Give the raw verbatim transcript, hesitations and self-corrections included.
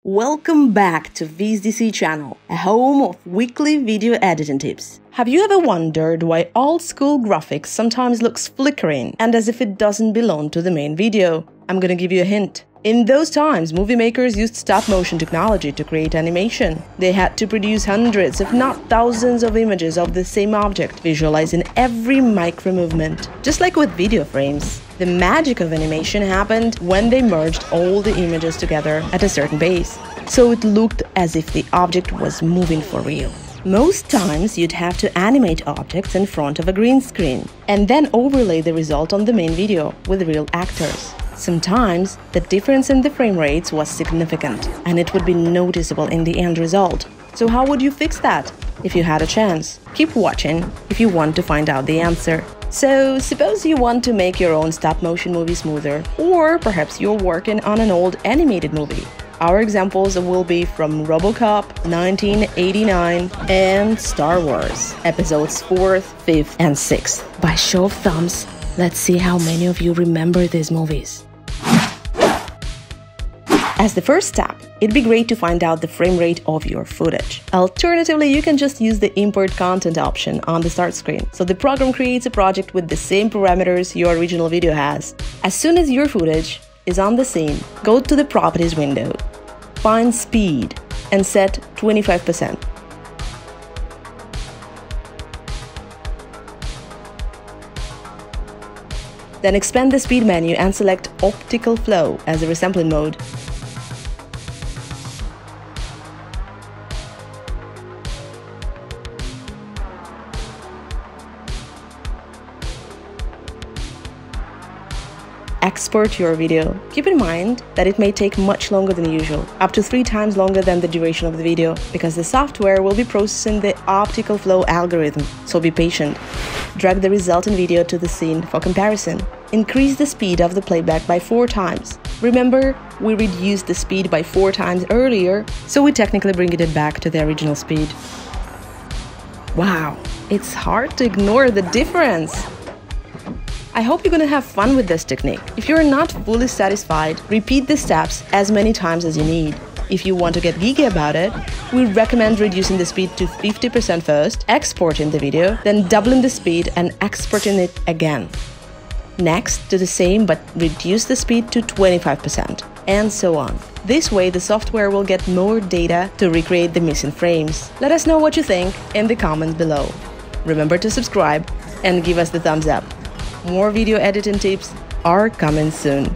Welcome back to V D C channel, a home of weekly video editing tips. Have you ever wondered why old-school graphics sometimes looks flickering and as if it doesn't belong to the main video? I'm gonna give you a hint. In those times, movie makers used stop-motion technology to create animation. They had to produce hundreds, if not thousands, of images of the same object, visualizing every micro-movement. Just like with video frames, the magic of animation happened when they merged all the images together at a certain pace, so it looked as if the object was moving for real. Most times, you'd have to animate objects in front of a green screen, and then overlay the result on the main video with real actors. Sometimes, the difference in the frame rates was significant, and it would be noticeable in the end result. So how would you fix that? If you had a chance, keep watching if you want to find out the answer. So, suppose you want to make your own stop-motion movie smoother, or perhaps you're working on an old animated movie. Our examples will be from Robocop, nineteen eighty-nine, and Star Wars, episodes fourth, fifth, and sixth. By show of thumbs, let's see how many of you remember these movies. As the first step, it'd be great to find out the frame rate of your footage. Alternatively, you can just use the Import Content option on the start screen, so the program creates a project with the same parameters your original video has. As soon as your footage is on the scene, go to the Properties window, find Speed, and set twenty-five percent. Then expand the Speed menu and select Optical Flow as the resampling mode. Export your video. Keep in mind that it may take much longer than usual, up to three times longer than the duration of the video, because the software will be processing the optical flow algorithm, so be patient. Drag the resulting video to the scene for comparison. Increase the speed of the playback by four times. Remember, we reduced the speed by four times earlier, so we technically bringing it back to the original speed. Wow, it's hard to ignore the difference! I hope you're gonna have fun with this technique. If you're not fully satisfied, repeat the steps as many times as you need. If you want to get geeky about it, we recommend reducing the speed to fifty percent first, exporting the video, then doubling the speed and exporting it again. Next, do the same but reduce the speed to twenty-five percent, and so on. This way, the software will get more data to recreate the missing frames. Let us know what you think in the comments below. Remember to subscribe and give us the thumbs up. More video editing tips are coming soon.